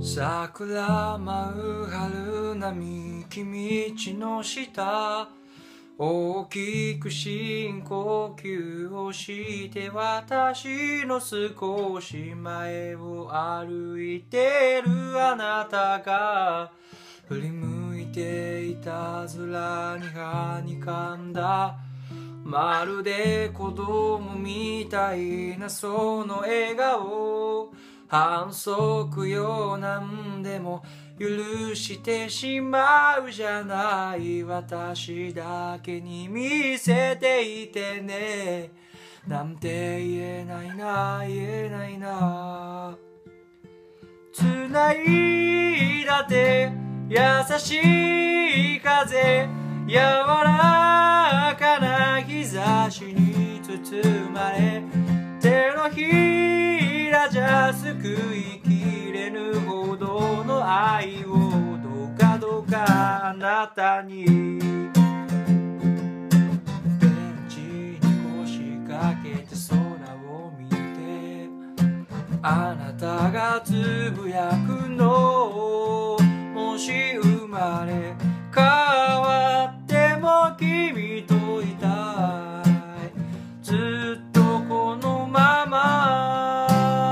桜舞う春並木道の下、大きく深呼吸をして私の少し前を歩いてるあなたが振り向いていたずらにはにかんだ、まるで子供みたいなその笑顔、反則よなんでも許してしまうじゃない、私だけに見せていてねなんて言えないな言えないな、繋いだ手優しい風柔らかな日差しに包まれ、手のひらじゃ救いきれぬほどの愛をどうかどうかあなたに。ベンチに腰掛けて空を見て、あなたがつぶやくの、もし生まれ変わっても君といたい、ずっとこのまま。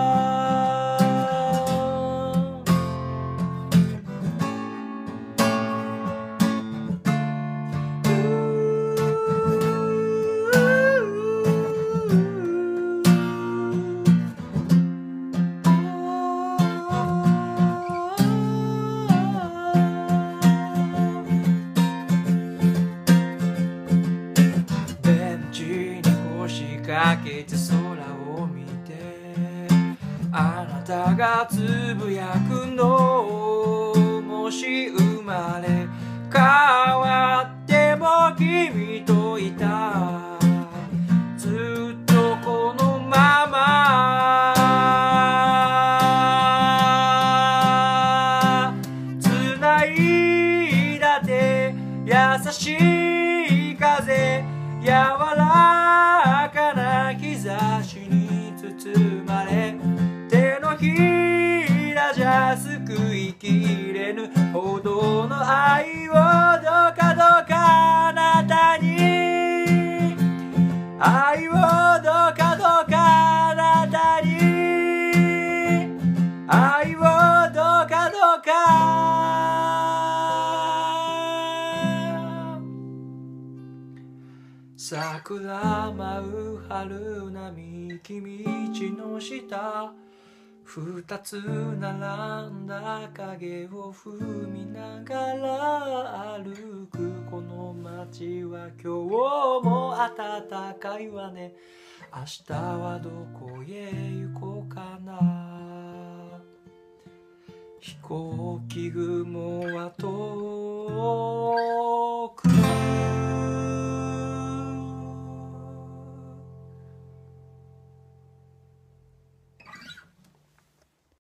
ベンチに腰掛けて空を見て、あなたがつぶやくの、もし生まれ変わっても君といたい、ずっとこのまま。繋いだ手優しい風柔らかな日差しに包まれ、手のひらじゃ救いきれぬほどの愛をどうかどうかあなたに、愛をどうかどうかあなたに、愛をどうかどうか。桜舞う春並木道の下、二つ並んだ影を踏みながら歩くこの街は今日も暖かいわね、明日はどこへ行こうかな、飛行機雲は遠